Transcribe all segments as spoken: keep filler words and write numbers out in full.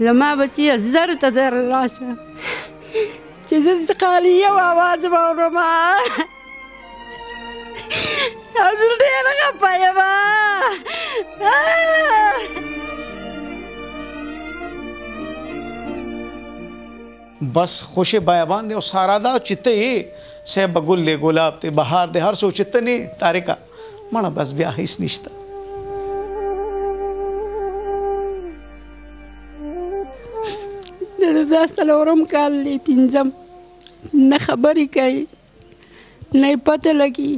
زما بچیه زر ته زر راشه چې زه د قالي یو اواز به اورم او زه ډېره خفه یم. بس خوش بیابان دی او سارا دا چې ته یې صاحب ګل دی ګلاب دی بهار دی هر څه چې ته نه تارکه مړه بس بیا هیڅ نشته. دا څلورم کال دی پنځم نه خبرې کوي نه یې پته لګي.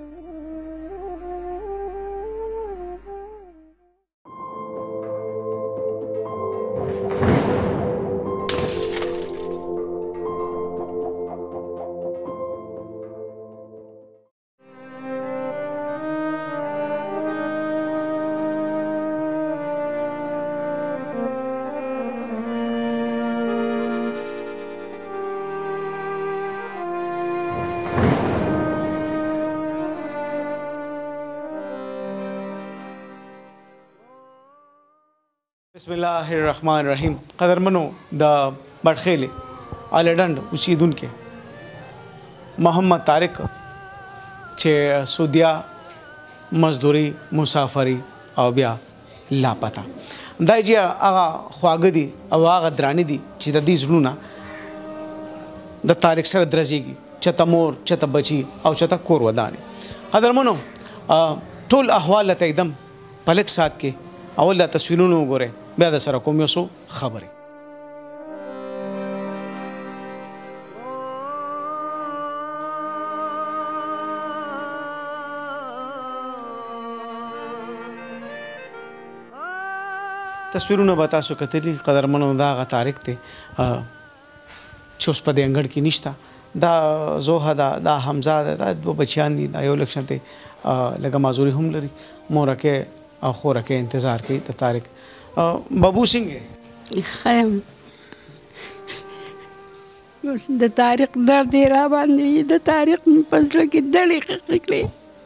بسم الله الرحمن الرحیم. قدرمنو د بټخیلې الډنډ اوسیدونکي محمد طارق چې سعودیا مزدوري مسافري او بیا لاپته دا چې هغه خواږه دي او هغه درانه دي چې د دې زړونه د طارق سره درځيږي چته مور چته بچي او چته کور وداني. قدرمنو ټول احوال ته एकदम پلک سات کې اول د تصویرونو وګوره بیا د سره کوم یو څو خبرې. تصویرونه به تاسو کتلي قدرمنو دا هغه طارق دی چې اوس په دې انګړ کې نشته. دا زوحه ده دا حمزه ده دا دوه بچیان دي دا یو لکشن ته لږه معذوري هم لري مورکه او خورکه انتظار کوي د طارق. بابو څنګه خیم د طارق درد یې را باندې د طارق مې په زړه کې دړې خښې کړې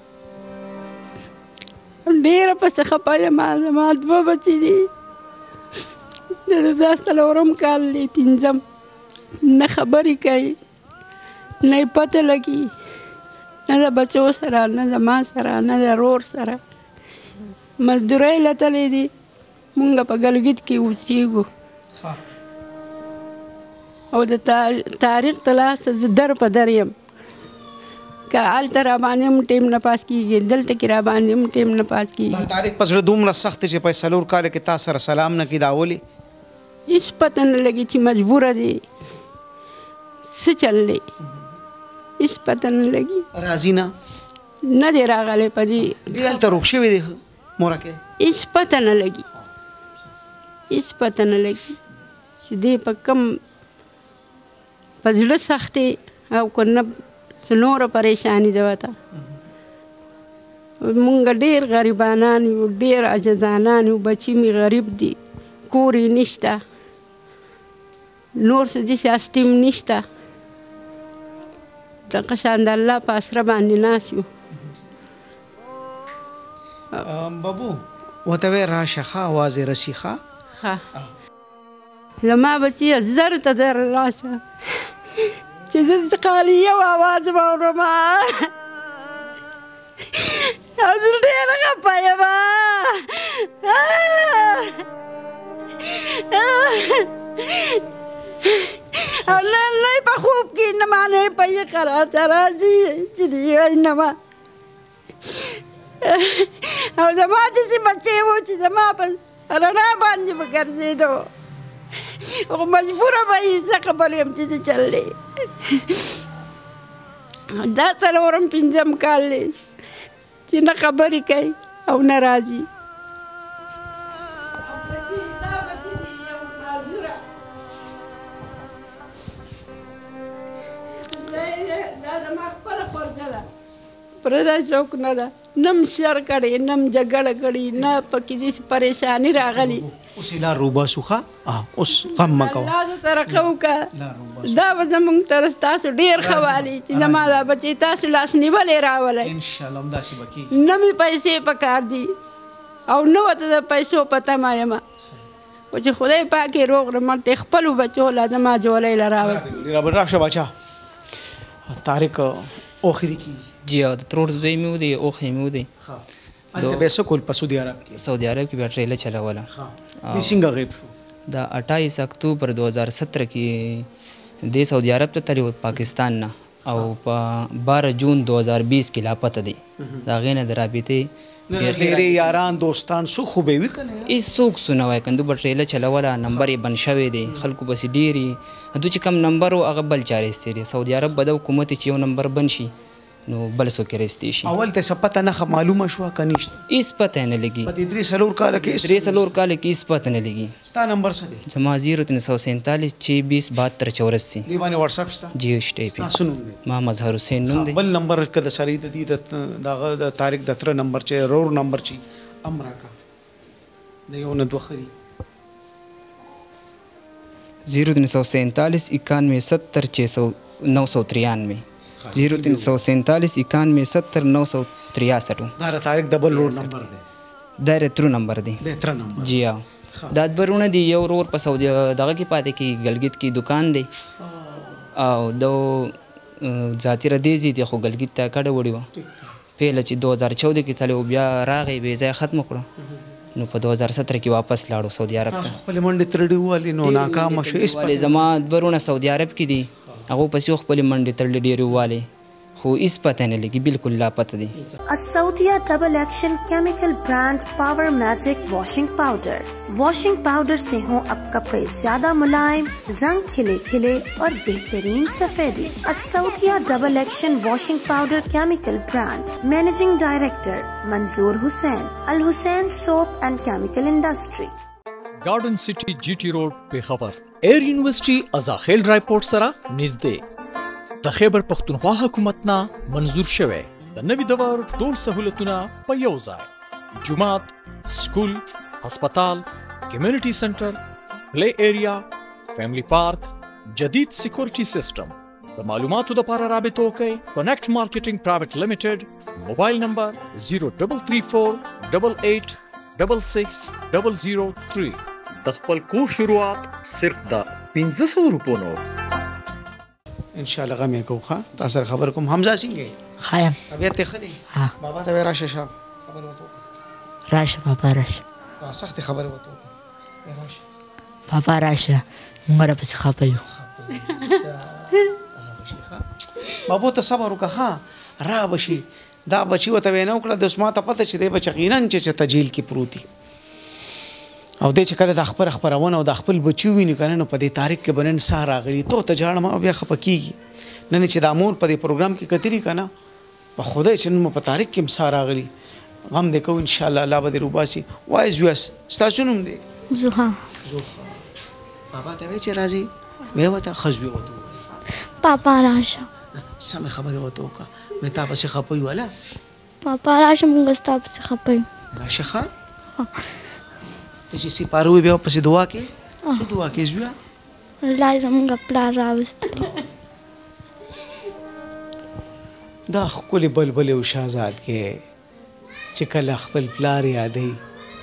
ډېره پسې خفه یم. زما دوه بچي دي د دا څلورم کال دی پنځم نه خبرې کوي نه یې پته لګي نه د بچو سره نه زما سره نه د رور سره مزدورۍ لتلی دي. مونږ په ګلګت کې اوسېږو او د طارق ته لاسه زه در په در یم که هلته راباندې هم ټیم نه پاس کېږي دلته کې راباندې هم ټیم نه پاس کېږي. طارق په زړه دومره سخت دی چې په څلور کاله کې تا سره سلام نه کړي دا ولې هېڅ پته نه لګي چې مجبوره دی څه چل دی هېڅ پته نه لګي. راضي نه نه دی راغلی په دې دې هلته روغ شوی دی مورکې هېڅ پته نه لګي هېڅ پته نه لګي چې دی په کم په زړه سخت او که نه څه نوره پریشاني ده ورته. مونږ ډېر غریبانان یو ډېر عجزانان یو بچي مې غریب دي کور یې نشته نور څه داسې اسټیم نشته دغه شان د الله په اسره باندې ناست یو. بابو ورته وایې راشه ښه اواز یې رسي ښه ښه زما بچیه زر ته زر راشه چې زه د قالي یو اواز به اورم او زه ډېره خفه یم. او نه نه په خوب کې نه ما نه په یقه راته راځي چې دی وایي نه ما او زما داسې بچی و چې زما په رڼا باندې به ګرځېدو خو مجبوره به یې څه خبر یم چې څه چل دی. دا څلورم پنځم کال دی چې نه خبرې کوي او نه راځي. دا زما خپله خورده ده پرده شوق نه ده نم شر کړی نم جګړه کړې نه پکې داسې پریشاني راغلي. اوس یې لار روباسو ښه اوس غم مه کوه الله سره ښه وکړه دا به زموږ طرز تاسو ډېر ښه والي چې زما دا بچې تاسو لاس نیولې راولی انشاءالله همداسې به کېږي. نه مې پیسې په کار دي او نه ورته د پیسو په تمه یم خو چې خدای پاک یې روغ رمټ دی خپلو بچو له زما جولۍ له راوړي رابر راشه باچا طارق اوښې دي کېږي جی او د ترور زوی مې ودی اوښې مې ودی هلته به یې څه کول په سعودي عرب کې سعودي عرب کې بیا ټریله چلوله دې څنګه غیب شو د اٹھائیس اکتوبر دو هزار سترہ کې دې سعودي عرب ته تللی و پاکستان نه او په بارہ جون دو هزار بیس کې لاپته دی د هغې نه د رابطې ډېرې یاران دوستان څو خو به وي که نه هېڅ څوک څه نه وایي کنده به ټریله چلوله نمبر یې بند شوی دی خلکو پسې ډېرې دوی چې کم نمبر و هغه بل چا رایستی دی سعودي عرب به د حکومت چې یو نمبر بند شي نو بل څوک یې رایستی شي اول ته څه پته نښه معلومه شوه که نشته هېڅ پته یې نه لګي په دې درې څلور کاله کې درې څلور کاله کې هېڅ پته نه لګي ستا نمبر څه دی زما زیرو تین سو سینتالیس چھ بیس بہتر چورسی دې باندې وټساپ شته جی شته ستا څه نوم دی ما مظهر حسین نوم دی بل نمبر که د سړي د دې د دغه د طارق د تره نمبر چې رور نمبر چې هم راکړه د یو نه دوه ښه دي زیرو تین سو سینتالیس اکانوے ستر چھ سو نو سو ترانوے زیرو تین سو سینتالیس اکانوے ستر نو سو تریاسٹھ دا د طارق د بل رور نمبر دی دا یې ترو نمبر دی د تره نمبر جی ها دا دوه ورونه دي یو ورور په سعودي دغه کې پاتې کې ګلګت کې دکان دی او د ذاتي ردیزي دی خو ګلګت ته کډه وړې وه پیله چې دو هزار چودہ کې تللی و بیا راغی بې ځایه ختمه کړه نو په دو هزار سترہ کې واپس لاړو سعودي عرب ته خپلې منډې ترړې ووالې نو ناکامه شو ولې زما دوه ورونه سعودي عرب کې دي هغو پسې خپلې منډې تړلې ډېرې ووالې خو هېڅ پته نه لګي بالکل لاپته دي السعودیہ ڈبل ایکشن کیمیکل برانڈ پاور میجک واشنگ پاؤڈر واشنگ پاؤڈر سے ہوں اب کپڑے زیادہ ملائم رنگ کھلے کھلے اور بہترین سفیدی السعودیہ ڈبل ایکشن واشنگ پاؤڈر کیمیکل برانڈ مینیجنگ ڈائریکٹر منظور حسین الحسین سوپ اینڈ کیمیکل انڈسٹری گارڈن سٹی جی ٹی روڈ پیښور ایر یونیورسٹی ازاخیل ډرایپورټ سره نږدې د خیبر پښتونخوا حکومت نه منظور شوی د نوي دور ټول سهولتونه په یو ځای جومات سکول هسپتال کمیونټي سنټر پلی ایریا فیملی پارک جدید سکیورټي سیسټم د معلوماتو لپاره رابطه وکړئ کنیکټ مارکیټینګ پرایویټ لیمیټډ موبایل نمبر زیرو ډبل تھری فور ډبل ایٹ ډبل سکس ډبل زیرو تھری د خپل کور شروعات صرف د پنځه سوه روپو نه ان شاء الله غم یې کوو ښه تا سره خبر کوم حمزه څنګه یې ښه یم طبیعت یې ښه دی ها بابا ته وایې راشه شاب خبرې ورته وکړه راشه بابا راشه سختې خبرې ورته وکړه وایې راشه بابا راشه موږ راپسې خفه یو بابو ته صبر وکړه ها را به شي دا بچي ورته وینا وکړه د اوس ما ته پته چې دی به یقینا چې چې ته جیل کې پروت دي او دی چې کله د خپل خپرونه او د خپل بچي وویني که نه نو په دې تاریخ کې به نن ساه راغلي تو ته جاړم او بیا خفه کېږي نن چې دا مور په دې پروګرام کې کتلي که نه په خدای چې نن مو په تاریخ کې هم ساه راغلي غم دې کوو انشاءالله الله به دې روباسي وایې زویس ستا څه نوم دی زوها زوها بابا ته وایې چې راځي ویې ورته ښه زوی ورته ووایي پاپا راشه سمې خبرې ورته وکړه وایي تا پسې خفه یو هله پاپا راشه موږ ستا پسې خفه یو راشه ښه ته چې سپاره وي بیا پسې دعا کې څه دعا کې زویه الله زموږ پلار راوستلی دا ښکلې بلبلې او شهزادګۍ چې کله خپل پلار یادوي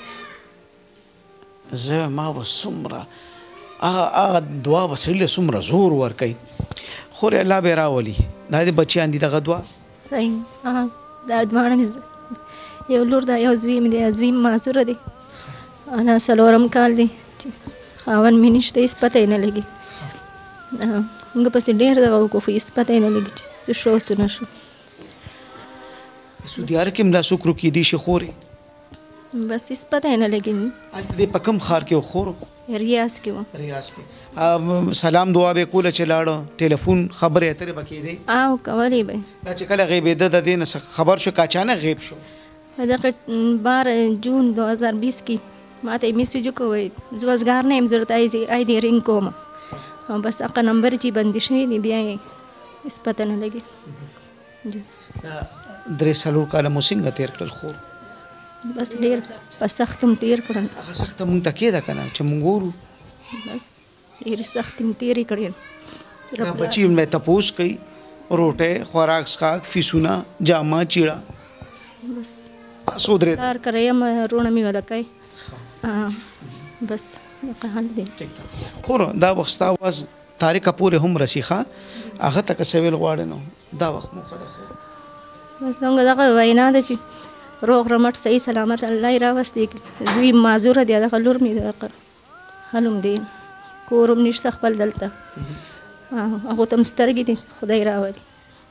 زه ما به څومره هغه دعا به سړي له څومره زور ورکوي خورې الله به یې راولي دا دې بچیان دي دغه دعا صحیح دا دواړه مې یو لور ده یو زوی مې دی زوی مې معذوره دی انا څلورم کال دی چې خاوند مې نشته هېڅ پته یې نه لګي موږ پسې ډېر دغه وکړو خو هېڅ پته یې نه لګي چې څه شو څه نه شو سعودي عرب کې هم دا څوک روکېدی شي خورې بس هېڅ پته یې نه لګي هلته دې په کوم ښار کې و خور ریاض کې وه ریاض کې سلام دعا به یې کوله چې لاړه ټلیفون خبرې اترې به کېدې او کولې به دا چې کله غیبېده د دې نه خبر شو که اچانک غیب شو دغه بارہ جون دو هزار بیس کې ما ته یې میسیج وکړ وایي زه وزګار نه یم زه ورته آی ډي رینګ کوم او بس هغه نمبر چې بندي شوی دی بیا یې هېڅ پته نه لګي درې څلور کاله مو څنګه تېر کړل خور بس ډېر په سخت م تېر کړل هغه سخته مونږ ته کېده که نه چې مونږ ګورو بس ډېرې سختې م تېرې کړې دا بچي مې تپوس کوي روټۍ خوراک څښاک فیسونه جامه چیړه بس تاسو درې کار کړی یم رونه مې وله کوي بس دغه حال دی. خو دا وخت ستا اواز طارقه پورې هم رسي ښه هغه ته که څه ویل غواړې نو دا وخت موخه ده. بس زموږ دغه وینا ده چې روغ رمټ صحیح سلامت الله یې راوستې. زوی معذوره دی، دغه لور مې دغه حلم دی، کور هم نشته خپل دلته، هغو ته هم سترګې دي خدای راولي.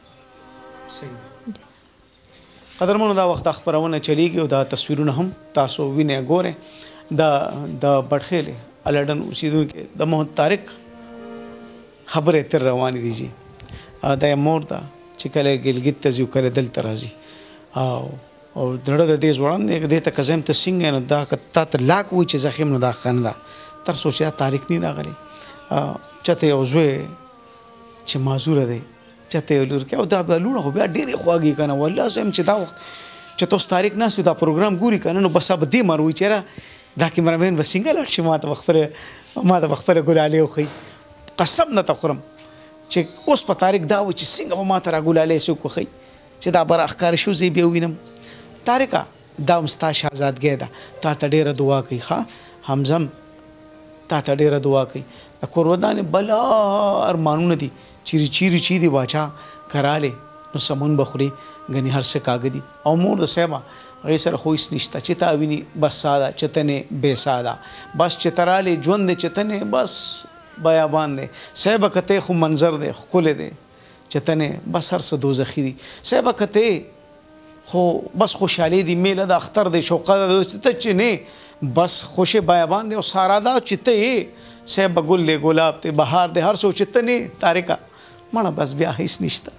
قدرمنو دا وخت خپرونه چلیږي او دا تصویرونه هم تاسو وینئ ګورئ. دا د بټخیلې الډن اوسېدونکي د محمد طارق خبرې تر روانې دي جي. دا یې مور ده چې کله ګلګت ته ځي او کله دلته راځي او او زړه د دې ځوړند دی دې ته که زه یم ته څنګه نو دا که تا ته لاک وایي چې زخم نو دا ښه نه ده. تر څو چې دا طارق نه راغلی چاته یو زوی چې معذوره دی چاته یو لور کې او دا بیا لوڼه خو بیا ډېرې خواږي که نه والله زه یم چې دا وخت چې تاسو طارق ناست دا پروګرام ګوري که نه نو بس به دې مر وایي چېره دا کیمرامین به څنګه لاړ شي ما ته به خپله ما ته به خپله ګلالۍ وښیي. قسم نه ته خورم چې اوس په طارق دا و چې څنګه به ما ته را ګلالۍ څوک وښیي چې دا به راښکاره شو زه یې بیا ووینم. طارقه دا هم ستا شهزادګۍ ده، تا ته ډېره دعا کوي. ښه حمزه هم تا ته ډېره دعا کوي. د کور ودانې بلا ارمانونه دي چیرې چیرې چې دي باچا کرالې نو سمون به خوري ګنې هر څه کاږه دي. او مور د صاحبه هغې سره خو هېڅ نشته چې تا ویني بس ساده چتنې بې ساده بس چې ته رالې ژوند دی چتنې بس بیابان دی. صاحبه که ته خو منظر دی ښکلی دی چتنې بس هر څه دوزخي دي. صاحبه که ته خو بس خوشحالي دی میله د اختر دی شوقه ده ته چې نه بس خوش بیابان دی او سارا دا چې ته یې صاحبه ګل دی ګلاب دی بهار دی هر څه چې ته نه طارقه مړه بس بیا هېڅ نشته.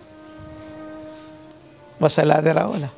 بس الله دې راوله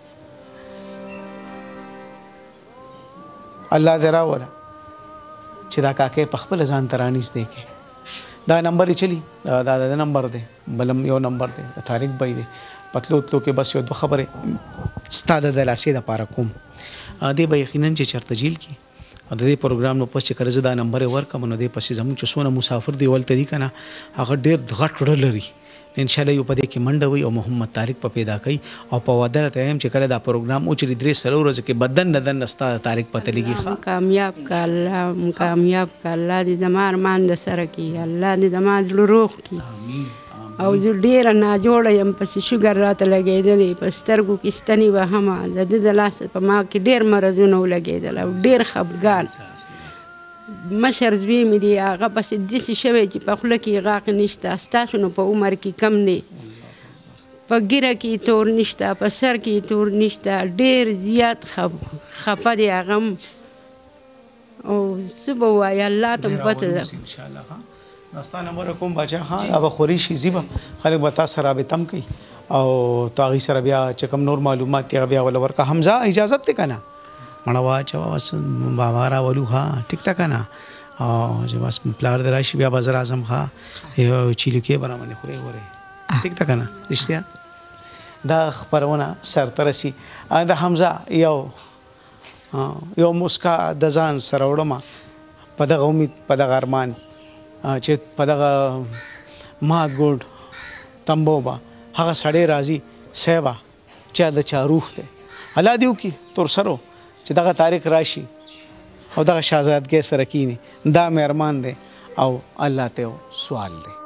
الله دې راوله چې دا کاکې په خپله ځان ته رانږدې کړي. دا نمبر یې چلی دا د نمبر دی بلم یو نمبر دی د طارق بی دی پتلو تلو کې بس یو دوه خبرې ستا د دلاسې دپاره کوم دې به یقینا چې چېرته جیل کې او د دې پروګرام نه پس چې کله زه دا نمبر یې ورکړم نو دې پسې زموږ چې څونه مسافر دی ولته دي که نه هغه ډېر غټ زړه لري انشاءالله یو په دې کې منډه وي او محمد طارق په پیدا کوي او په واده راته وایم چې کله دا پروګرام وچري درې څلور ورځو کې بدن نه دننه ستا طارق پته لګي. کامیاب که الله کامیاب که الله دې زما ارمان د سره کړي الله دې زما زړه روغ کړي او زه ډېره ناجوړه یم پسې شوګر راته لګېدلی په سترګو کې ستنې وهمه د ده د لاسه په ما کې ډېر مرضونه ولګېدل او ډېر خفګان. مشر زوی مې دی هغه پسې داسې شوی چې په خوله کې غاق نشته ستاسو نو په عمر کې کم دی په ګیره کې تور نشته په سر کې تور نشته ډېر زیات خفه دی هغه هم او څه به ووایي الله ته م پته ده. دا ستا نمبر کوم باچا ها دا به خوري شي ځي به خلک به تا سره رابطه هم کوي او تا هغې سره بیا چې کوم نور معلومات دي هغه بیا وله ورکړه. حمزه اجازت دی که نه مړه واچوه بس بابا راولو ښه ټیک ده که نه او چې بس پلار دې راشي بیا به زه راځم ښه یو چیلوکې به راباندې خورې ورې ټیک ده که نه رښتیا. دا خپرونه سرته رسي. د حمزه یو یو مسکا د ځان سره وړمه په دغه امید په دغه ارمان چې په دغه مات ګوډ تمبو به هغه سړی راځي صاحبه چا د چا روح دی الله دې وکړي تور سرو چې دغه طارق راشي او دغه شهزادګۍ سره کینی دا مې ارمان دی او الله ته یو سوال دی.